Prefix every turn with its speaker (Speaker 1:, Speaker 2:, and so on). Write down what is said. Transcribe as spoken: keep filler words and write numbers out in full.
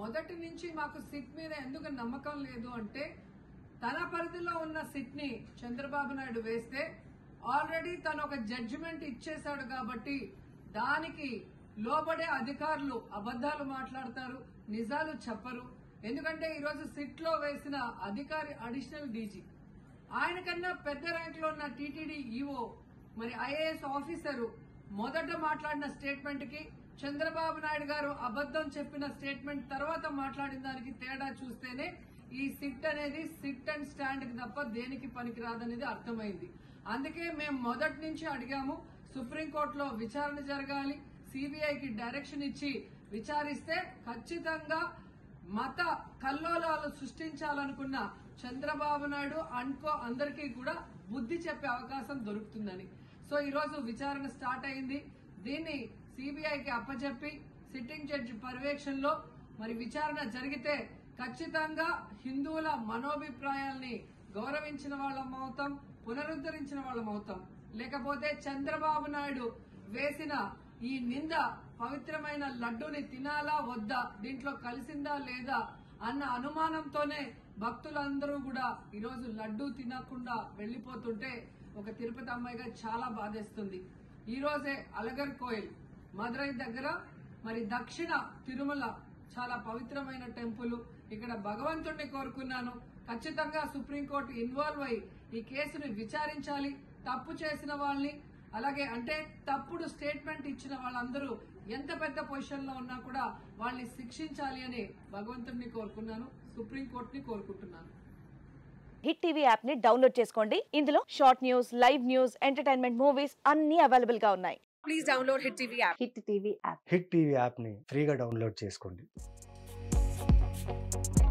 Speaker 1: మొదటి నుంచి మాకు సిట్ మీద ఎందుకు నమ్మకం లేదు అంటే తన పరిధిలో ఉన్న సిట్ ని చంద్రబాబు నాయుడు వేస్తే ఆల్రెడీ తను ఒక జడ్జిమెంట్ ఇచ్చేశాడు కాబట్టి దానికి లోబడే అధికారులు అబద్దాలు మాట్లాడతారు, నిజాలు చెప్పరు. ఎందుకంటే ఈరోజు సిట్ లో వేసిన అధికారి అడిషనల్ డీజీ, ఆయన కన్నా పెద్ద ర్యాంక్ లో ఉన్న టీటీడీ ఈఓ, మరి ఐఏఎస్ ఆఫీసరు మొదట మాట్లాడిన స్టేట్మెంట్ కి చంద్రబాబు నాయుడు గారు అబద్దం చెప్పిన స్టేట్మెంట్ తర్వాత మాట్లాడిన దానికి తేడా చూస్తేనే ఈ సిట్ అనేది సిట్ అండ్ స్టాండ్ కి తప్ప దేనికి పనికిరాదనేది అర్థమైంది. అందుకే మేము మొదటి నుంచి అడిగాము, సుప్రీంకోర్టులో విచారణ జరగాలి, సిబిఐకి డైరెక్షన్ ఇచ్చి విచారిస్తే ఖచ్చితంగా మత కల్లోలాలు సృష్టించాలనుకున్న చంద్రబాబు నాయుడు అనుకో అందరికీ కూడా బుద్ధి చెప్పే అవకాశం దొరుకుతుందని. సో ఈ రోజు విచారణ స్టార్ట్ అయింది. దీన్ని సిబిఐకి అప్పచెప్పి సిట్టింగ్ జడ్జి పర్యవేక్షణలో మరి విచారణ జరిగితే ఖచ్చితంగా హిందువుల మనోభిప్రాయాల్ని గౌరవించిన వాళ్ళం అవుతాం, పునరుద్ధరించిన వాళ్ళం అవుతాం. లేకపోతే చంద్రబాబు నాయుడు వేసిన ఈ నింద పవిత్రమైన లడ్డూని తినాలా వద్దా, దీంట్లో కలిసిందా లేదా అన్న అనుమానంతోనే భక్తులందరూ కూడా ఈరోజు లడ్డూ తినకుండా వెళ్లిపోతుంటే ఒక తిరుపతి అమ్మాయిగా చాలా బాధేస్తుంది. ఈ రోజే అలగర్ కోయిల్ మదురై దగ్గర మరి దక్షిణ తిరుమల చాలా పవిత్రమైన టెంపుల్, ఇక్కడ భగవంతుడిని కోరుకున్నాను. ఖచ్చితంగా సుప్రీంకోర్టు ఇన్వాల్వ్ అయి ఈ కేసుని విచారించాలి. తప్పు చేసిన వాళ్ళని, అలాగే అంటే తప్పుడు స్టేట్మెంట్ ఇచ్చిన వాళ్ళందరూ ఎంత పెద్ద పొజిషన్ లో ఉన్నా కూడా వాళ్ళని శిక్షించాలి అని భగవంతుడిని కోరుకున్నాను, సుప్రీంకోర్టుని కోరుకుంటున్నాను.
Speaker 2: హిట్ టీవీ యాప్ ని డౌన్లోడ్ చేసుకోండి. ఇందులో short news, live news, entertainment movies అన్ని అవైలబుల్ గా ఉన్నాయి. Please download hit TV app. Hit TV app
Speaker 3: hit TV app ని ఫ్రీగా డౌన్లోడ్ చేసుకోండి.